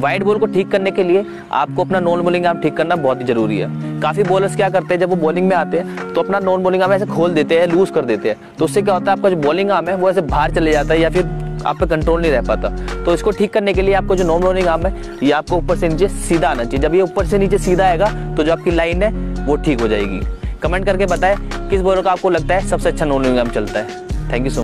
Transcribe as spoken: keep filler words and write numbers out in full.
Wide ball को ठीक करने के लिए आपको अपना नॉन बॉलिंग आर्म ठीक करना बहुत ही जरूरी है। काफी बॉलर्स क्या करते हैं, जब वो बॉलिंग में आते हैं तो अपना नॉन बॉलिंग आर्म ऐसे खोल देते हैं, लूज कर देते हैं, तो उससे क्या होता है, आपका जो बॉलिंग आर्म है वो ऐसे बाहर चले जाता है या फिर आप पे कंट्रोल नहीं रह पाता। तो इसको ठीक करने के लिए आपको जो नॉन बॉलिंग आर्म है ये आपको ऊपर से नीचे सीधा आना चाहिए। जब ये ऊपर से नीचे सीधा आएगा तो जो आपकी लाइन है वो ठीक हो जाएगी। कमेंट करके बताएं किस बॉलर का आपको लगता है सबसे अच्छा नॉन बॉलिंग आर्म चलता है। Thank you so much.